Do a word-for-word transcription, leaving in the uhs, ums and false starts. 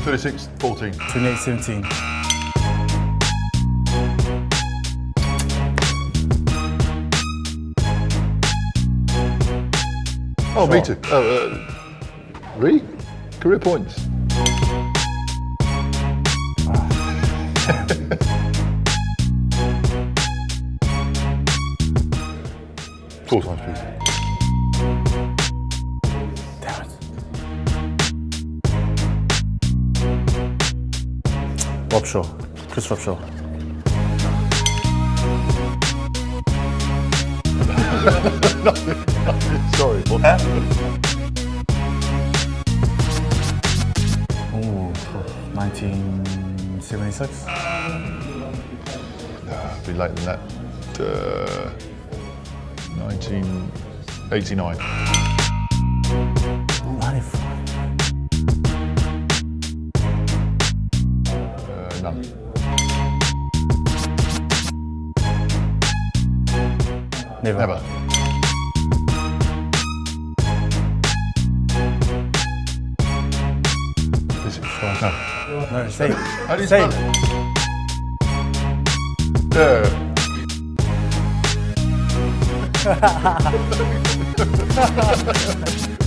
thirty-six fourteen. twenty-eight seventeen. Oh, me too. Oh, uh, really? Career points. Four times, please. Damn it. Rob Shaw. Chris Rob Shaw. nothing, nothing. Sorry. What? Huh? Ooh, nineteen seventy-six. Nah, be later than that. Uh, nineteen eighty-nine. ninety-four. Uh, none. Never. Never. Is it? No. No, say it. How do you Say spell it. it? Yeah.